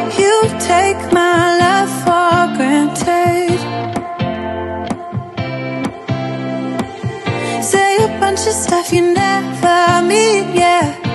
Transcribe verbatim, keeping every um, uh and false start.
You take my love for granted. Say a bunch of stuff you never mean, yeah.